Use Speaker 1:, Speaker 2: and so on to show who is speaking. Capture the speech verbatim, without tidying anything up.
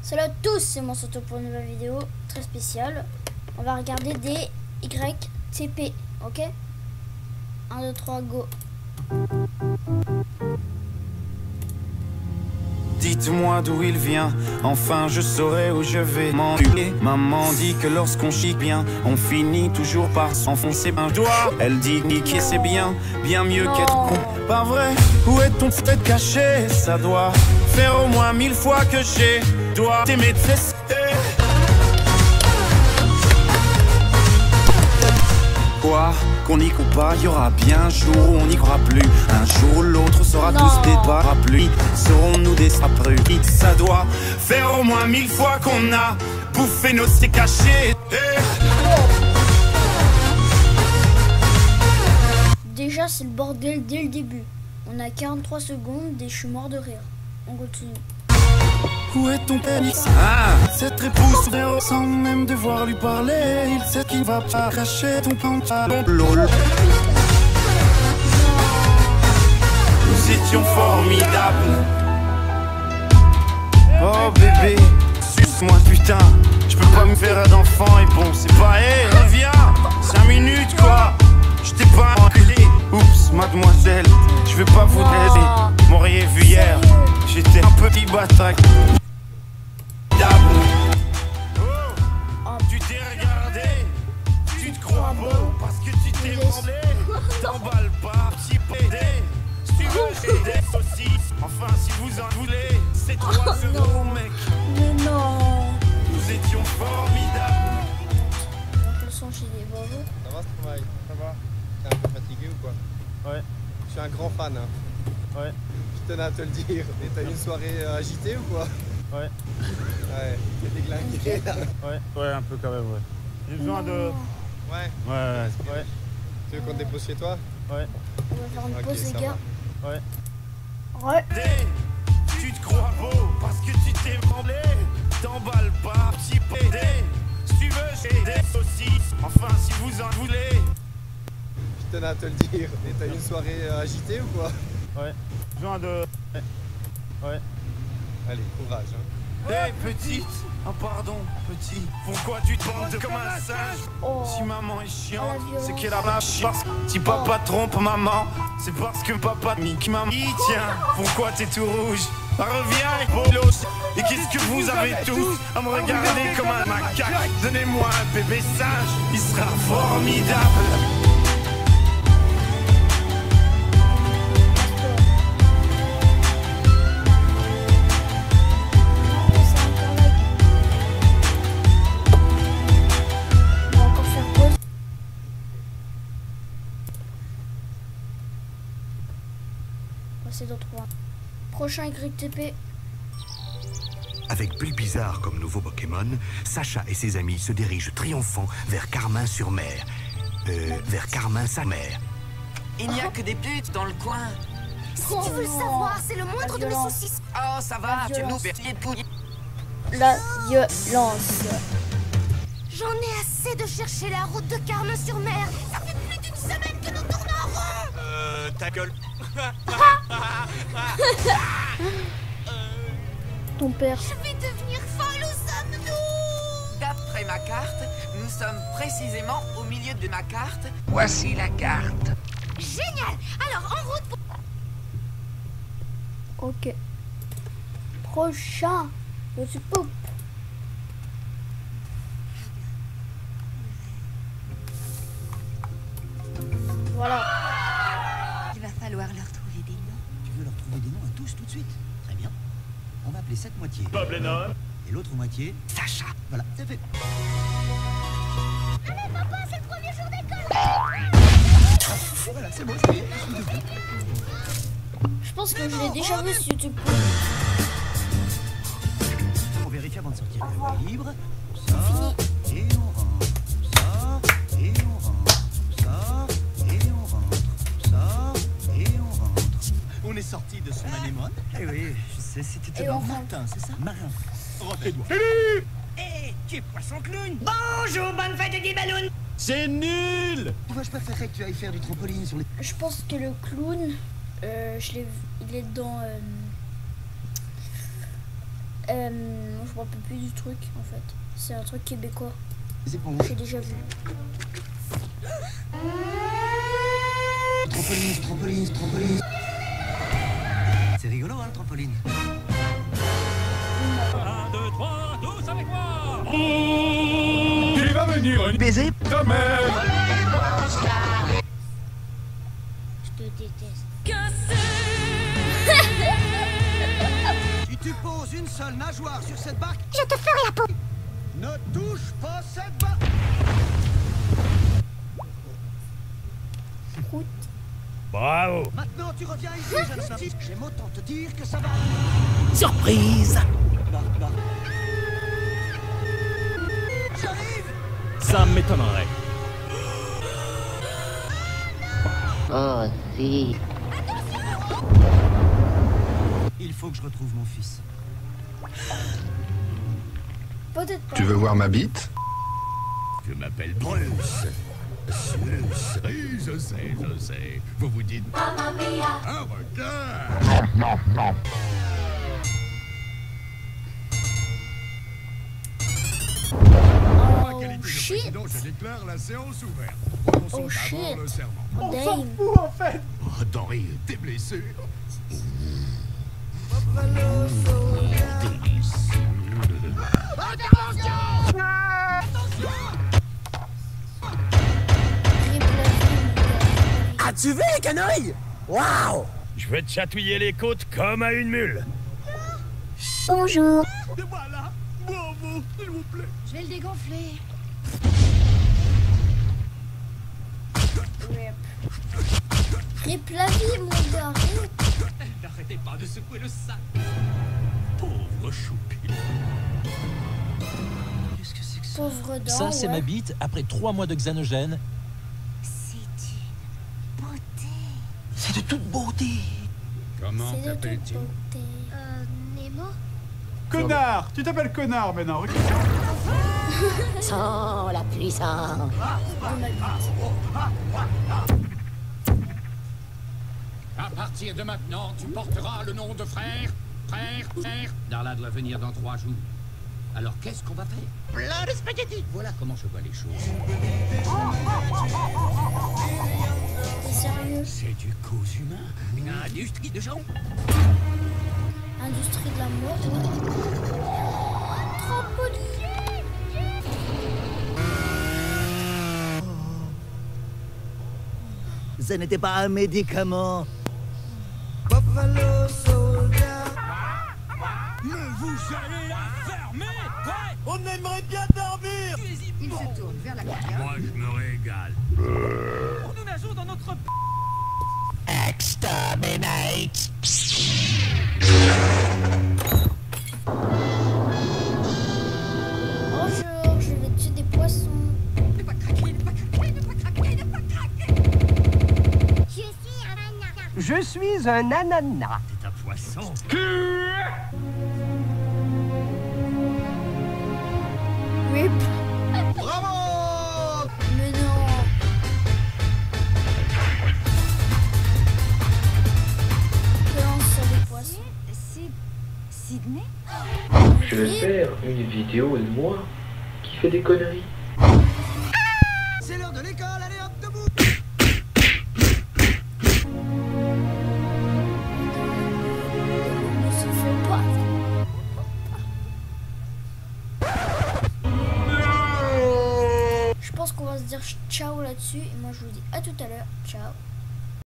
Speaker 1: Salut à tous, c'est mon Soto pour une nouvelle vidéo très spéciale. On va regarder des Y T P, ok? un, deux, trois, go.
Speaker 2: Dites-moi d'où il vient, enfin je saurai où je vais m'enfuir. Maman dit que lorsqu'on chie bien, on finit toujours par s'enfoncer un doigt. Elle dit niquer c'est bien, bien mieux qu'être con. Pas vrai, où est ton fait caché? Ça doit faire au moins mille fois que j'ai dois t'aimer de fesser. Quoi qu'on y croit pas, y aura bien un jour où on n'y croira plus. Un jour ou l'autre sera
Speaker 1: non.
Speaker 2: tous des parapluies. Serons-nous des saprues? Ça doit faire au moins mille fois qu'on a bouffé nos c'est cachés.
Speaker 1: Déjà c'est le bordel dès le début. On a quarante-trois secondes et je suis mort de rire. On continue.
Speaker 2: Où est ton pénis? Ah, cette réponse sans même devoir lui parler. Il sait qu'il va pas cacher ton pantalon. Lol. Nous étions formidables. Oh bébé, suce-moi putain. Je peux pas me faire d'enfant et bon c'est pas. Hé, hey, reviens. Cinq minutes quoi. Je t'ai pas enculé. Oups, mademoiselle, je vais pas vous laisser. M'auriez vu hier. J'étais un petit bâtard. Oh, tu t'es regardé, tu te crois beau parce que tu t'es branlé. T'emballes pas, petit pédé. Si tu veux, j'ai des saucisses. Enfin, si vous en voulez, c'est trois euros, mec.
Speaker 1: Mais non.
Speaker 2: Nous étions formidables.
Speaker 1: Le son chez les bobos.
Speaker 3: Ça va, Stromae? Ça va? T'es un peu fatigué ou quoi? Ouais. Je suis un grand fan. Hein. Ouais. Je tenais à te le dire. Et t'as eu une soirée euh, agitée ou quoi? Ouais. Ouais, t'es déglingué là. Ouais, ouais, un peu quand même, ouais. J'ai besoin de... Ouais. Ouais, ouais. Ouais. Tu veux qu'on te dépose chez toi? Ouais.
Speaker 1: On va faire une
Speaker 3: okay,
Speaker 1: pause les gars.
Speaker 3: Va. Ouais.
Speaker 1: Ouais.
Speaker 2: Tu te crois beau parce que tu t'es branlé. T'emballes pas, petit pédé. Si tu veux, j'ai des saucisses. Enfin, si vous en voulez.
Speaker 3: Je tenais à te le dire. Et t'as eu une soirée euh, agitée ou quoi? Ouais. Besoin de... Ouais. Ouais. Allez, courage. Hein.
Speaker 2: Hé, hey, petite. Oh, pardon, petit. Pourquoi tu te bandes comme un singe?
Speaker 1: Oh.
Speaker 2: Si maman est chiante,
Speaker 1: Oh,
Speaker 2: c'est qu'elle a la chance. Si papa trompe maman, c'est parce que papa nique maman. Tiens, pourquoi t'es tout rouge? Bah, reviens, bolos. Et qu'est-ce que vous avez tous à me regarder comme un macaque? Donnez-moi un bébé singe, il sera formidable.
Speaker 1: C'est d'autres points. Prochain Y T P.
Speaker 4: Avec Bulbizarre comme nouveau Pokémon, Sacha et ses amis se dirigent triomphants vers Carmin-sur-Mer. Euh, vers Carmin-sa-Mère.
Speaker 5: Il n'y a que des putes dans le coin.
Speaker 6: Si tu veux le savoir, c'est le moindre de mes saucisses.
Speaker 5: Oh, ça va, tu nous fais de couilles.
Speaker 1: La violence.
Speaker 6: J'en ai assez de chercher la route de Carmin-sur-Mer. Ça fait plus d'une semaine que nous tournons en rond.
Speaker 5: Euh, ta gueule.
Speaker 1: Ton père.
Speaker 6: Je vais devenir folle, où sommes-nous?
Speaker 5: D'après ma carte, nous sommes précisément au milieu de ma carte. Voici la carte.
Speaker 6: Génial. Alors, en route pour...
Speaker 1: Ok. Prochain. Je suis poupe. Voilà.
Speaker 7: Il va falloir leur trouver des noms. Tu veux leur trouver des noms à tous tout de suite? Très bien. On va appeler cette moitié Bob Lennon. Et l'autre moitié Sacha. Voilà, c'est fait.
Speaker 6: Allez papa, c'est le premier jour d'école.
Speaker 7: Voilà, c'est bon, c'est bon.
Speaker 1: Je pense que je l'ai déjà vu sur YouTube.
Speaker 7: On vérifie avant de sortir. Le voie libre. Ça, et on rentre. Ça, et on rentre. Ça, et on rentre. Ça, et on rentre. On est sorti de son anémone. Eh oui, je sais, c'était
Speaker 1: on
Speaker 7: demain matin, c'est ça? Marin. Refais-toi.
Speaker 8: Philippe! Hé, tu es poisson clown! Bonjour, bonne fête des ballons!
Speaker 7: C'est nul! Tu vois, je préférerais que tu ailles faire du trampoline sur les...
Speaker 1: Je pense que le clown, euh, je l'ai, il est dans... Euh, Euh, je me rappelle plus du truc en fait. C'est un truc québécois.
Speaker 7: C'est pour vous.
Speaker 1: J'ai déjà vu.
Speaker 7: Trampoline, trampoline, trampoline. C'est rigolo, hein, le trampoline.
Speaker 9: un, deux, trois, tous avec moi. Il va venir un
Speaker 7: baiser
Speaker 9: ta mère.
Speaker 1: Je te déteste.
Speaker 7: Si tu poses une seule nageoire sur cette barque,
Speaker 6: Je te ferai la peau.
Speaker 7: ne touche pas cette barque.
Speaker 9: Bravo.
Speaker 7: Maintenant, tu reviens ici, jeune femme. J'aime autant te dire que ça va.
Speaker 8: Surprise.
Speaker 7: Barque, barque. J'arrive.
Speaker 9: Ça m'étonnerait.
Speaker 10: Oh, si.
Speaker 7: Il faut que je retrouve mon fils.
Speaker 1: Peut-être pas.
Speaker 11: Tu veux voir ma bite?
Speaker 9: Je m'appelle Bruce. Bruce. Oui, je sais, je sais. Vous vous dites... Un requin.
Speaker 11: Non, non, non.
Speaker 1: Oh
Speaker 9: Qualité de
Speaker 1: shit.
Speaker 9: président, je déclare la séance ouverte.
Speaker 1: Oh
Speaker 9: Prononçons
Speaker 1: shit.
Speaker 9: d'abord le serment.
Speaker 1: Oh,
Speaker 9: On
Speaker 1: damn.
Speaker 9: s'en fout en fait. Oh, Dory, t'es blessé.
Speaker 8: As-tu vu les canoilles? Waouh!
Speaker 9: Je vais te chatouiller les côtes comme à une mule.
Speaker 6: Bonjour.
Speaker 9: Et voilà. Bravo, s'il vous plaît.
Speaker 6: Je vais le dégonfler.
Speaker 1: Rip la vie, mon gars. Rip.
Speaker 9: N'arrêtez pas de secouer le sac. Pauvre choupi.
Speaker 7: Qu'est-ce que c'est que ça?
Speaker 1: Pauvre dent.
Speaker 8: Ça, c'est
Speaker 1: ouais.
Speaker 8: ma bite après trois mois de xanogène.
Speaker 6: C'est une beauté.
Speaker 8: C'est de toute beauté.
Speaker 9: Comment
Speaker 1: C'est de toute
Speaker 9: t'appelles-tu?
Speaker 1: beauté.
Speaker 6: Euh, Nemo?
Speaker 12: Connard! Tu t'appelles connard maintenant, regarde.
Speaker 10: Sans la puissance.
Speaker 1: De ma bite.
Speaker 13: À partir de maintenant, tu porteras le nom de frère, frère, frère. Darla doit venir dans trois jours. Alors qu'est-ce qu'on va faire?
Speaker 8: Plein de spaghettis.
Speaker 13: Voilà comment je vois les choses.
Speaker 1: T'es sérieux?
Speaker 13: C'est du cause humain, une industrie de gens.
Speaker 1: Industrie de la mort. Trampoline.
Speaker 8: Ce n'était pas un médicament.
Speaker 9: Mais vous allez la fermer. Ouais.
Speaker 8: On aimerait bien dormir.
Speaker 6: Il se tourne vers la caméra.
Speaker 9: Moi, je me régale.
Speaker 8: Nous nageons dans notre... Exterminate.
Speaker 1: Bonjour, je vais tuer des poissons.
Speaker 6: Ne pas craquer, ne pas craquer, ne pas craquer, ne pas craquer. Je suis un ananas.
Speaker 8: Je suis un ananas.
Speaker 9: C'est un poisson.
Speaker 1: Rip.
Speaker 7: Bravo!
Speaker 1: Mais non. Je lance sur les poissons.
Speaker 6: C'est Sydney?
Speaker 14: Je vais faire une vidéo de moi qui fait des conneries.
Speaker 7: C'est l'heure de l'école, allez hop, debout!
Speaker 1: Ne souffle pas. Je pense qu'on va se dire ciao là-dessus. Et moi, je vous dis à tout à l'heure. Ciao.